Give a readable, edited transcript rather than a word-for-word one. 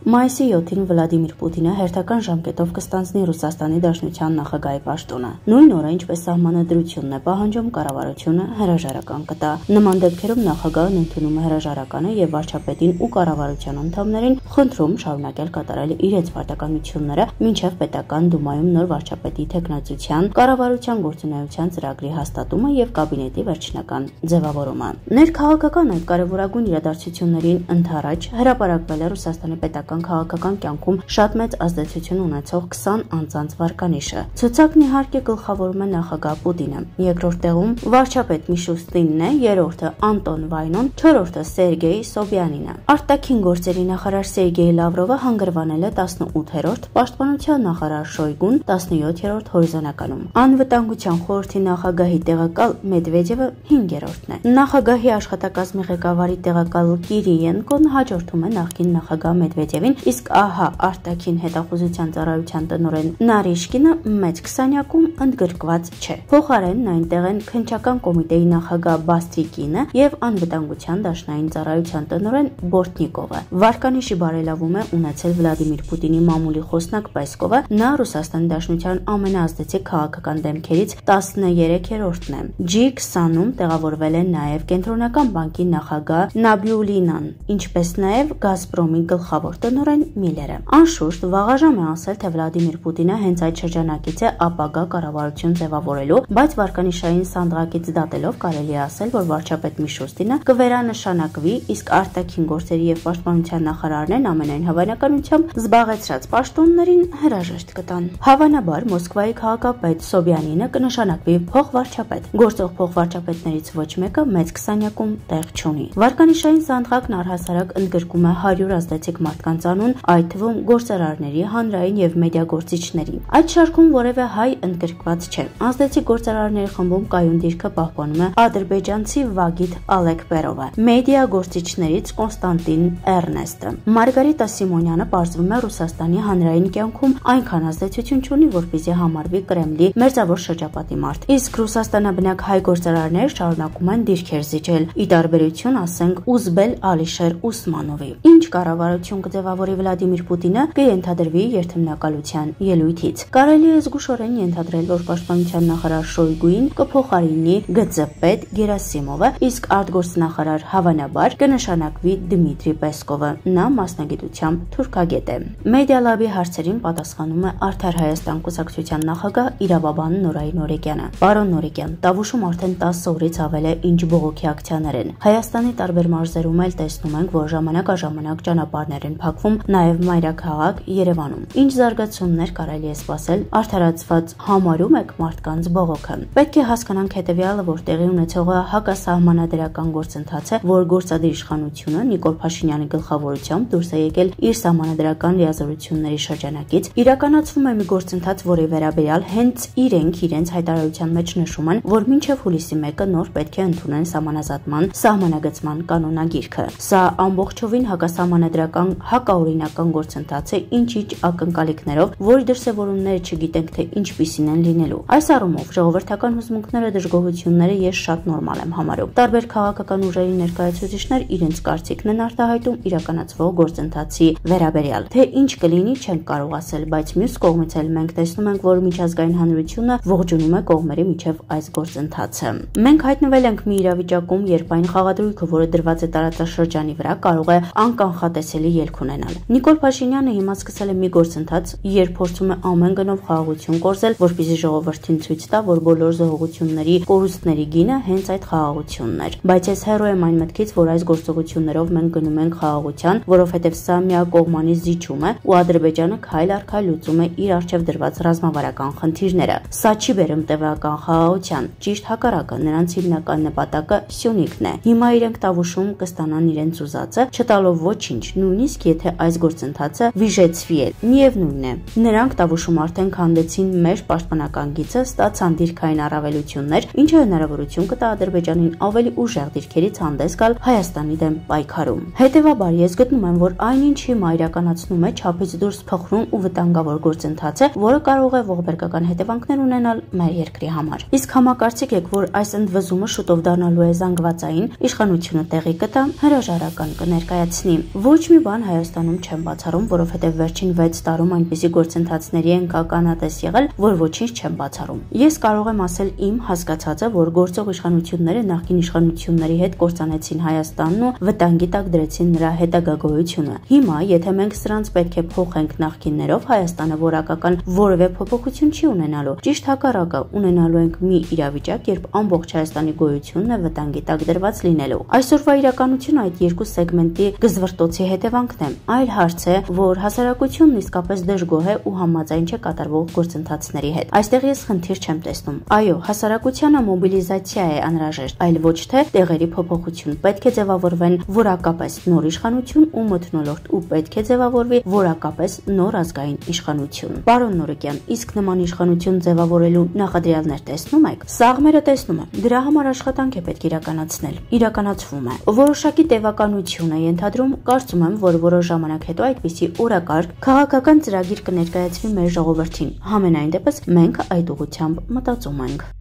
Մայիսի 7-ին Վլադիմիր Պուտինը հերթական ժամկետով կստանձնի Ռուսաստանի Դաշնության նախագահի պաշտոնը։ Նույն օրը, ինչպես սահմանադրությունն է պահանջում, կառավարությունը հրաժարական կտա։ Նման դեպքերում նախագահն ընդունում է հրաժարականը եւ վարչապետին ու կառավարության անդամներին խնդրում շարունակել կատարել իրենց պարտականությունները մինչև պետական դումայում նոր վարչապետի թեկնածության, կառավարության գործունեության ծրագրի հաստատումը եւ կաբինետի վերջնական ձևավորումը։ Ներքաղաքական այդ կարևորագույն իրադարձություններին ընդառաջ հրապարակվել է Ռուսաստանի պետական քաղաքական կյանքում շատ մեծ ազդեցություն ունեցող 20 անձանց վարկանիշը։ Ցուցակն իհարկե գլխավորում է նախագահ Պուտինը, երկրորդ տեղում վարչապետ Միշուստինն է, երրորդը Անտոն Վայնոն, չորրորդը Սերգեյ Սոբյանինը։ Արտաքին գործերի նախարար Սերգեյ Լավրովը հանգրվանել է 18-րդ, պաշտպանության նախարար Շոյգուն 17-րդ հորիզոնականում։ Անվտանգության խորհրդի նախագահի տեղակալ Մեդվեդևը 5-րդն է։ Նախագահի աշխատակազմի ղեկավարի տեղակալ Կիրիենկոն հաջորդում է նախկին նախագահ Մեդվեդևին, իսկ ահա արտաքին հետախուզության ծառայության տնօրեն Նարիշկինը մեծ քսանյակում ընդգրկված չէ։ Փոխարենն այնտեղ են քննչական կոմիտեի նախագահ Բաստրիկինը եւ անվտանգության դաշնային ծառայության տնօրեն Բորտնիկովը։ Վարկանիշի բարելավում է ունեցել Վլադիմիր Պուտինի մամուլի խոսնակ Պեսկովը, նա Ռուսաստանի Դաշնության ամենաազդեցիկ քաղաքական դեմքերից 13-րդն է։ G20-ում տեղավորվել է նաեւ Կենտրոնական բանկի նախագահ Նաբիուլինան, ինչպես նաեւ Գազպրոմի գլխավոր տնօրեն Միլերը։ Անշուշտ վաղաժամ է ասել, թե Վլադիմիր Պուտինը հենց այդ շրջանակից է ապագա կառավարություն ձևավորելու, բայց վարկանիշային սանդղակից դատելով կարելի է ասել, որ վարչապետ Միշուստինը կվերանշանակվի, իսկ արտաքին գործերի եւ պաշտպանության նախարարներն ամենայն հավանականությամբ զբաղեցրած պաշտոններին հրաժեշտ կտան։ Հավանաբար Մոսկվայի քաղաքապետ Սոբյանինը կնշանակվի փոխվարչապետ։ Գործող փոխվարչապետներից ոչ մեկը մեծ քսանյակում տեղ չունի։ Վարկանիշային սանդղակն առհասարակ ընդգրկում է 100 ազդեցիկ մարդկանց անուն, այդ թվում գործարարների, հանրային եւ մեդիա գործիչների։ Այդ շարքում որևէ հայ ընդգրկված չէ։ Ազդեցիկ գործարարների խմբում կայուն դիրքը պահպանում է ադրբեջանցի Վագիթ Ալեկպերովը, մեդիա գործիչներից Կոնստանտին Էրնեստը։ Մարգարիտա Սիմոնյանը պարզվում է Ռուսաստանի հանրային կյանքում այնքան ազդեցություն չունի, որպեսզի համարվի Կրեմլի մերձավոր շրջապատի մարդ։ Իսկ ռուսաստանաբնակ հայ գործարարներ շարունակում են դիրքեր զիջել, ի տարբերություն, ասենք, Ուզբել Ալիշեր Ուսմանովի։ Ինչ կառավարություն կձևավորի Վլադիմիր Պուտինը, կենթադրվի երթմնակալության ելույթից։ Կարելի է զգուշորեն ենթադրել, որ պաշտպանության նախարար Շոյգուին կփոխարինի ԳԾՊետ Գերասիմովը, իսկ արտգործնախարար հավանաբար կնշանակվի Դմիտրի Պեսկովը, նա մասնագիտությամբ թուրքագետ է։ Մեդիա լաբի հարցերին պատասխանում է Արդար Հայաստան կուսակցության նախագահ իրավաբան Նորայի Նորեկյանը։ Պարոն Նորեկյան, Տավուշում արդեն 10 օրից ավել է ինչ բողոքի ակցիաներ են։ Հայաստանի տարբեր մարզերում էլ տեսնում ենք, որ ժամանակ առ ժամանակ ճանապարհներ են փակվում, նաև մայրաքաղաք Երևանում։ Ինչ զարգացումներ կարելի է սպասել, արդարացված համարում եք մարդկանց բողոքը։ Պետք է հասկանանք հետևյալը, որ տեղի ունեցողը հակասահմանադրական գործընթաց է, որ գործադիր իշխանությունը Նիկոլ Փաշինյանի գլխավորությամբ դուրս է եկել իր սահմանադրական լիազորությունների շրջանակից, իրականացվում է մի գործընթաց, որի վերաբերյալ հենց իրենց հայտարարության մեջ նշում են, որ մինչև հուլիսի 1-ը նոր պետք է ընդունեն սահմանազատման սահմանագծման կանոնագիրքը։ Սա ամբողջովին հակասահմանադրական հակաօրինական գործընթաց է, ինչ-ինչ ակնկալիքներով, որի դրսևորումները չգիտենք, թե ինչպիսին են լինելու։ Այս առումով ժողովրդական հուզմունքները, դժգոհությունները ես շատ նորմալ եմ համարում։ Տարբեր քաղաքական ուժերի ներկայացուցիչներ իրենց կարծիքն են արտահայտում իրականացվող գործընթացի վերաբերյալ։ Թե ինչ կլինի, չենք կարող ասել, բայց մյուս կողմից էլ մենք տեսնում ենք, որ միջազգային հանրությունը ողջունում է կողմերի միջև այս գործընթացը։ Մենք հայտնվել ենք մի իրավիճակում, երբ այն խաղադրույքը, որը դրված է տարածաշրջանի վրա, կարող է անկանխատեսելի ելք ունենալ։ Նիկոլ Փաշինյանը հիմա սկսել է մի գործընթաց, երբ փորձում է ամեն գնով խաղաղություն կորզել, որպեսզի ժողովրդին ցույց տա, որ բոլոր զոհողությունների կորուստների գինը հենց այդ խաղաղությունն էր։ Բայց ես հեռու եմ այն մտքից, որ այս գործողություններով մենք գնում ենք խաղաղության, որովհետև սա միակողմանի զիջում է ու Ադրբեջանը քայլ առ քայլ լուծում է իր առջև դրված ռազմավարական խնդիրները։ Սա չի բերում տևական խաղաղության, ճիշտ հակառակը, նրանց հիմնական նպատակը Սյունիքն է։ Հիմա իրենք Տավուշում կստանան իրենց ուզածը, չտալով ոչինչ, նույնիսկ եթե այս գործընթացը վիժեցվի է։ Միևնույն է, նրանք Տավուշում արդեն քանդեցին մեր պաշտպանական գիծը, ստացան դիրքային առավելություններ, ինչը հնարավորություն կտա Ադրբեջանին ավելի ուժեղ դիրքերից հանդես գալ Հայաստանի դեմ պայքարում։ Հետևաբար ես գտնում եմ, որ այնինչ հիմա իրականացնում է չափից դուրս փխրուն ու վտանգավոր գործընթաց է, որը կարող է ողբերգական հետևանքներ ունենալ մեր երկրի համար։ Իսկ համակարծիք եք, որ այս ընդվզումը շուտով դառնալու է զանգվածային, իշխանությունը տեղի կտա, հրաժարական կներկայացնի։ Ոչ մի բան Հայաստանի Հայաստանում չեն բացառում, որովհետև վերջին 6 տարում այնպիսի գործընթացների են կանատես եղել, որ ոչինչ չեն բացառում։ Ես կարող եմ ասել իմ հասկացածը, որ գործող իշխանությունները նախկին իշխանությունների հետ կործանեցին Հայաստանն ու վտանգի տակ դրեցին նրա հետագա գոյությունը։ Հիմա, եթե մենք սրանց պետք է փոխենք նախկիններով, Հայաստանը որակական որևէ փոփոխություն չի ունենալու։ Ճիշտ հակառակը, ունենալու ենք մի իրավիճակ, երբ ամբողջ Հայաստանի գոյությունն է վտանգի տակ դրված լինելու։ Այսօրվա իրականությունը այդ երկու սեգմենտի գզվրտոցի հետևանքն է։ Այլ հարց է, որ հասարակությունն իսկապես դժգոհ է ու համաձայն չէ կատարվող գործընթացների հետ։ Այստեղ ես խնդիր չեմ տեսնում։ Այո, հասարակությանը մոբիլիզացիա է անհրաժեշտ, այլ ոչ թե տեղերի փոփոխություն։ Պետք է ձևավորվեն որակապես նոր իշխանություն ու մթնոլորտ ու պետք է ձևավորվի որակապես նոր ազգային իշխանություն։ Պարոն Նորիկյան, իսկ նման իշխանություն ձևավորելու նախադրյալներ տեսնում եք։ Սաղմերը տեսնում եմ։ Դրա համար աշխատանք է պետք իրականացնել։ Իրականացվում է։ Որոշակի տևականություն է ենթադրում, կարծում եմ, որ որոշ ժամանակ հետո այդպիսի օրակարգ քաղաքական ծրագիր կներկայացվի մեր ժողովրդին։ Համենայն դեպս մենք այդ ուղղությամբ մտածում ենք։